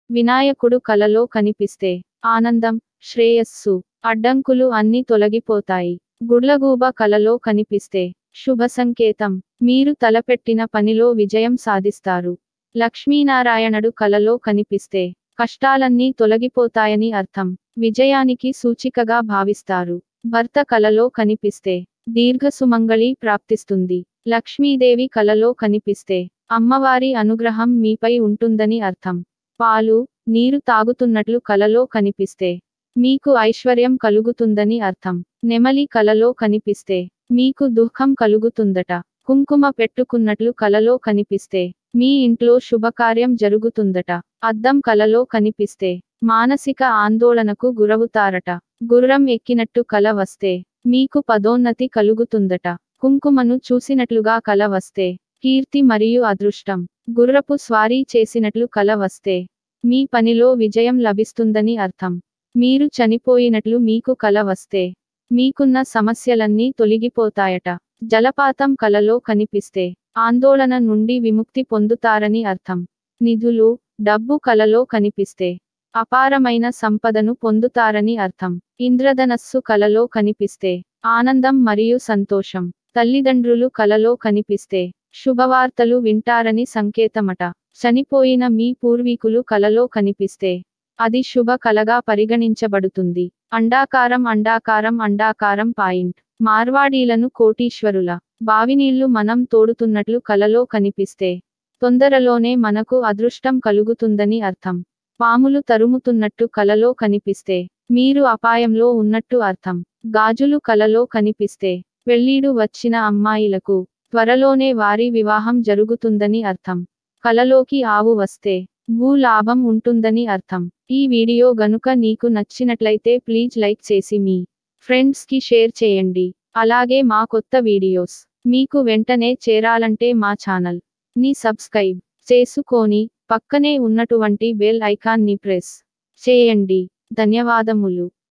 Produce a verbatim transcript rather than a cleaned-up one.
వినాయకుడు కలలో కనిపిస్తే ఆనందం, శ్రేయస్సు, అడ్డంకులు అన్నీ తొలగిపోతాయి. గుడ్లగూబ కలలో కనిపిస్తే శుభ సంకేతం, మీరు తలపెట్టిన పనిలో విజయం సాధిస్తారు. లక్ష్మీనారాయణుడు కలలో కనిపిస్తే కష్టాలన్నీ తొలగిపోతాయని అర్థం, విజయానికి సూచికగా భావిస్తారు. భర్త కలలో కనిపిస్తే దీర్ఘసుమంగళి ప్రాప్తిస్తుంది. లక్ష్మీదేవి కలలో కనిపిస్తే అమ్మవారి అనుగ్రహం మీపై ఉంటుందని అర్థం. పాలు, నీరు తాగుతున్నట్లు కలలో కనిపిస్తే మీకు ఐశ్వర్యం కలుగుతుందని అర్థం. నెమలి కలలో కనిపిస్తే మీకు దుఃఖం కలుగుతుందట. కుంకుమ పెట్టుకున్నట్లు కలలో కనిపిస్తే మీ ఇంట్లో శుభకార్యం జరుగుతుందట. అద్దం కలలో కనిపిస్తే మానసిక ఆందోళనకు గురవుతారట. గుర్రం ఎక్కినట్టు కల వస్తే మీకు పదోన్నతి కలుగుతుందట. కుంకుమను చూసినట్లుగా కల వస్తే కీర్తి మరియు అదృష్టం. గుర్రపు స్వారీ చేసినట్లు కల వస్తే మీ పనిలో విజయం లభిస్తుందని అర్థం. మీరు చనిపోయినట్లు మీకు కల వస్తే మీకున్న సమస్యలన్నీ తొలగిపోతాయట. జలపాతం కలలో కనిపిస్తే ఆందోళన నుండి విముక్తి పొందుతారని అర్థం. నిధులు, డబ్బు కలలో కనిపిస్తే అపారమైన సంపదను పొందుతారని అర్థం. ఇంద్రధనస్సు కలలో కనిపిస్తే ఆనందం మరియు సంతోషం. తల్లిదండ్రులు కలలో కనిపిస్తే శుభవార్తలు వింటారని సంకేతమట. చనిపోయిన మీ పూర్వీకులు కలలో కనిపిస్తే అది శుభ కలగా పరిగణించబడుతుంది. అండాకారం అండాకారం అండాకారం పాయింట్. మార్వాడీలను కోటీశ్వరుల బావినీళ్లు మనం తోడుతున్నట్లు కలలో కనిపిస్తే తొందరలోనే మనకు అదృష్టం కలుగుతుందని అర్థం. పాములు తరుముతున్నట్టు కలలో కనిపిస్తే మీరు అపాయంలో ఉన్నట్టు అర్థం. గాజులు కలలో కనిపిస్తే పెళ్ళీడు వచ్చిన అమ్మాయిలకు త్వరలోనే వారి వివాహం జరుగుతుందని అర్థం. కలలోకి ఆవు వస్తే భూ లాభం ఉంటుందని అర్థం. ఈ వీడియో గనుక నీకు నచ్చినట్లయితే ప్లీజ్ లైక్ చేసి మీ ఫ్రెండ్స్ కి షేర్ చేయండి. అలాగే మా కొత్త వీడియోస్ మీకు వెంటనే చేరాలంటే మా ఛానల్ ని సబ్స్క్రైబ్ చేసుకొని పక్కనే ఉన్నటువంటి బెల్ ఐకాన్ ని ప్రెస్ చేయండి. ధన్యవాదములు.